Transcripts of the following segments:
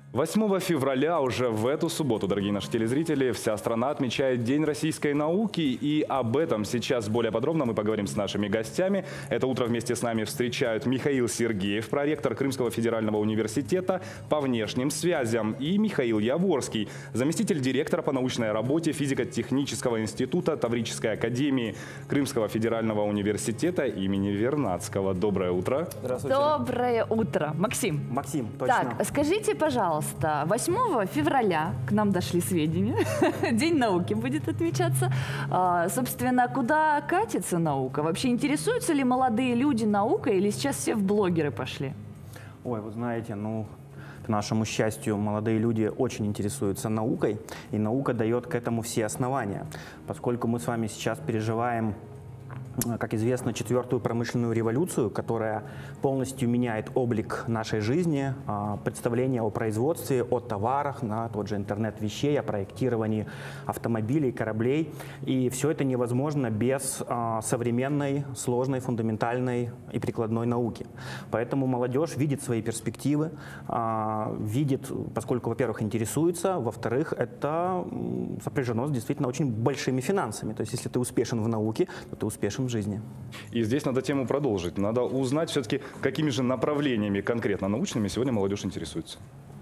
8 февраля, уже в эту субботу, дорогие наши телезрители, вся страна отмечает День российской науки. И об этом сейчас более подробно мы поговорим с нашими гостями. Это утро вместе с нами встречают Михаил Сергеев, проректор Крымского федерального университета по внешним связям, и Михаил Яворский, заместитель директора по научной работе физико-технического института Таврической академии Крымского федерального университета имени Вернадского. Доброе утро. Здравствуйте. Доброе утро. Максим. Максим, точно. Так, скажите, пожалуйста, 8 февраля к нам дошли сведения, День науки будет отмечаться. Собственно, куда катится наука? Вообще интересуются ли молодые люди наукой или сейчас все в блогеры пошли? Ой, вы знаете, к нашему счастью, молодые люди очень интересуются наукой, и наука дает к этому все основания. Поскольку мы с вами сейчас переживаем, как известно, 4-ю промышленную революцию, которая полностью меняет облик нашей жизни, представление о производстве, о товарах, на тот же интернет вещей, о проектировании автомобилей, кораблей. И все это невозможно без современной, сложной, фундаментальной и прикладной науки. Поэтому молодежь видит свои перспективы, видит, поскольку, во-первых, интересуется, во-вторых, это сопряжено с действительно очень большими финансами. То есть, если ты успешен в науке, то ты успешен в жизни. И здесь надо тему продолжить. Надо узнать все-таки, какими же направлениями конкретно научными сегодня молодежь интересуется.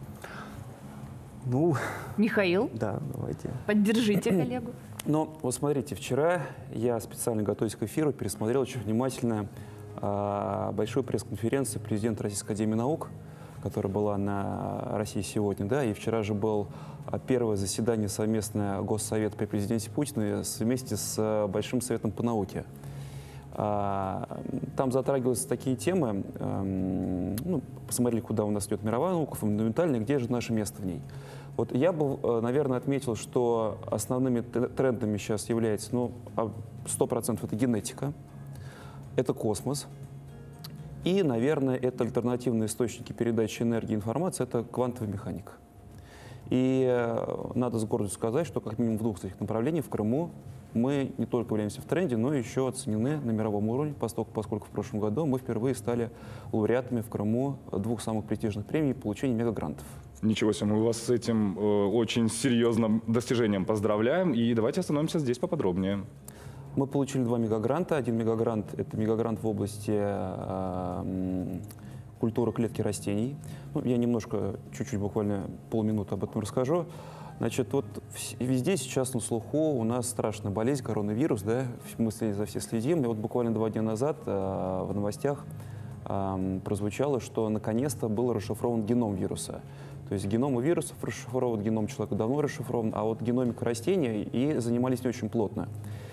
Михаил, Да, давайте. поддержите коллегу. Вот смотрите, вчера я специально, готовясь к эфиру, пересмотрел очень внимательно большую пресс-конференцию президента Российской академии наук, которая была на России сегодня, да, и вчера же был первое заседание совместное Госсовета при президенте Путине вместе с Большим советом по науке. Там затрагиваются такие темы, посмотрели, куда у нас идет мировая наука, фундаментальная, где же наше место в ней. Вот я бы, наверное, отметил, что основными трендами сейчас является, 100% это генетика, это космос, и, наверное, это альтернативные источники передачи энергии и информации, это квантовая механика. И надо с гордостью сказать, что как минимум в 2 этих направлениях в Крыму мы не только являемся в тренде, но еще оценены на мировом уровне, поскольку в прошлом году мы впервые стали лауреатами в Крыму 2 самых престижных премий и получения мегагрантов. Ничего себе, мы вас с этим очень серьезным достижением поздравляем. И давайте остановимся здесь поподробнее. Мы получили 2 мегагранта. Один мегагрант – это мегагрант в области культуры клетки растений. Я немножко, чуть-чуть, буквально полминуты об этом расскажу. Значит, вот везде сейчас на слуху у нас страшная болезнь, коронавирус, да, мы за все следим. И вот буквально 2 дня назад в новостях прозвучало, что наконец-то был расшифрован геном вируса. То есть геном у вирусов расшифрован, геном человека давно расшифрован, а вот геномика растений и занимались не очень плотно.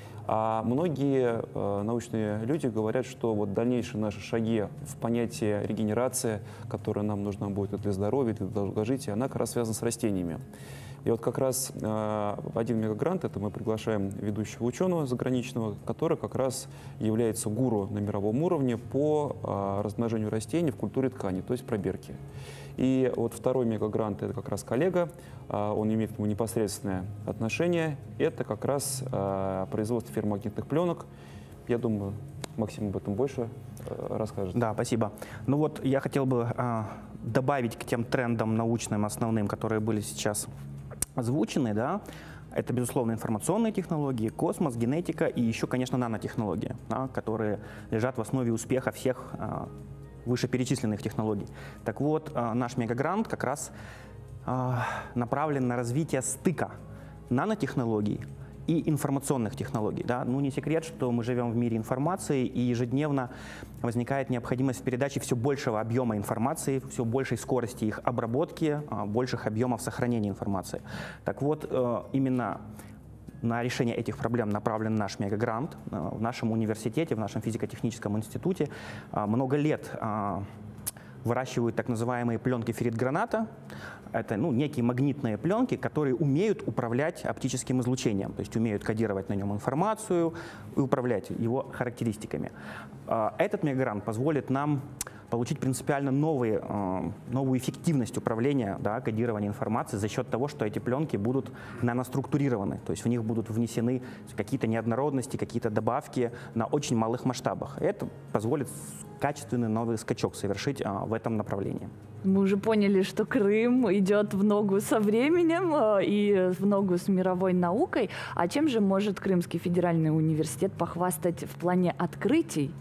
А многие научные люди говорят, что вот дальнейшие наши шаги в понятии регенерации, которая нам нужна будет и для здоровья, и для долгожития, она как раз связана с растениями. И вот как раз один мегагрант, это мы приглашаем ведущего ученого заграничного, который как раз является гуру на мировом уровне по размножению растений в культуре ткани, то есть пробирки. И вот второй мегагрант – это как раз коллега, он имеет к нему непосредственное отношение. Это как раз производство ферромагнитных пленок. Я думаю, Максим об этом больше расскажет. Да, спасибо. Я хотел бы добавить к тем трендам научным основным, которые были сейчас озвучены, да, это, безусловно, информационные технологии, космос, генетика и еще, конечно, нанотехнологии, да, которые лежат в основе успеха всех вышеперечисленных технологий. Так вот, наш мегагрант как раз направлен на развитие стыка нанотехнологий и информационных технологий. Да? Не секрет, что мы живем в мире информации, и ежедневно возникает необходимость в передаче все большего объема информации, все большей скорости их обработки, больших объемов сохранения информации. Так вот, именно на решение этих проблем направлен наш мегагрант. В нашем университете, в нашем физико-техническом институте много лет выращивают так называемые пленки феррит-граната. Это некие магнитные пленки, которые умеют управлять оптическим излучением, то есть умеют кодировать на нем информацию и управлять его характеристиками. Этот мегагрант позволит нам получить принципиально новую эффективность управления, да, кодирования информации за счет того, что эти пленки будут наноструктурированы, то есть в них будут внесены какие-то неоднородности, какие-то добавки на очень малых масштабах. Это позволит качественный новый скачок совершить в этом направлении. Мы уже поняли, что Крым идет в ногу со временем и в ногу с мировой наукой. А чем же может Крымский федеральный университет похвастать в плане открытий?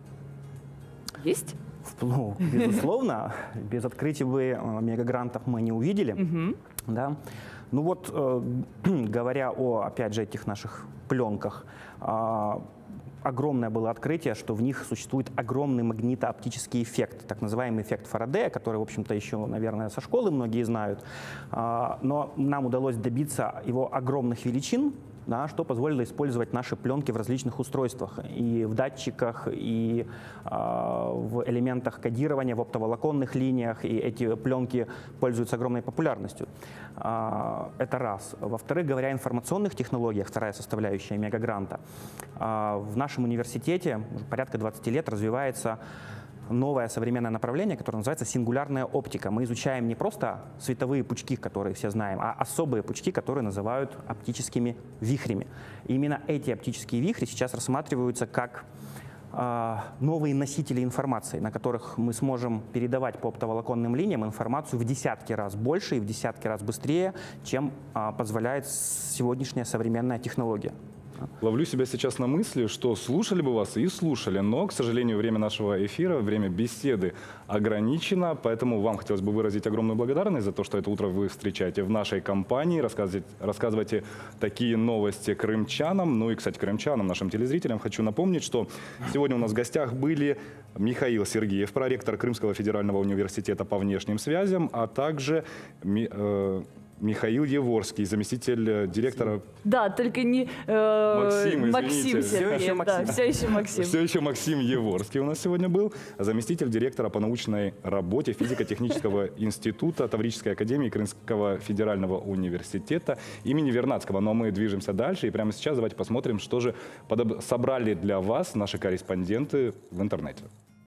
Есть? Ну, безусловно, без открытий бы мегагрантов мы не увидели. Да? Ну вот, говоря о, опять же, этих наших пленках, огромное было открытие, что в них существует огромный магнитооптический эффект, так называемый эффект Фарадея, который, в общем-то, еще, наверное, со школы многие знают. Но нам удалось добиться его огромных величин, да, что позволило использовать наши пленки в различных устройствах, и в датчиках, и в элементах кодирования, в оптоволоконных линиях, и эти пленки пользуются огромной популярностью. Это раз. Во-вторых, говоря о информационных технологиях, вторая составляющая мегагранта, в нашем университете уже порядка 20 лет развивается новое современное направление, которое называется сингулярная оптика. Мы изучаем не просто световые пучки, которые все знаем, а особые пучки, которые называют оптическими вихрями. И именно эти оптические вихри сейчас рассматриваются как новые носители информации, на которых мы сможем передавать по оптоволоконным линиям информацию в десятки раз больше и в десятки раз быстрее, чем позволяет сегодняшняя современная технология. Ловлю себя сейчас на мысли, что слушали бы вас и слушали, но, к сожалению, время нашего эфира, время беседы ограничено, поэтому вам хотелось бы выразить огромную благодарность за то, что это утро вы встречаете в нашей компании, рассказываете такие новости крымчанам. Ну и, кстати, крымчанам, нашим телезрителям хочу напомнить, что сегодня у нас в гостях были Михаил Сергеев, проректор Крымского федерального университета по внешним связям, а также Михаил Еворский, заместитель директора. Да, только не Максим Сергеев. Все еще Максим. Все еще Максим Еворский у нас сегодня был, заместитель директора по научной работе физико-технического института Таврической академии Крымского федерального университета имени Вернадского. Но мы движемся дальше, и прямо сейчас давайте посмотрим, что же собрали для вас наши корреспонденты в интернете.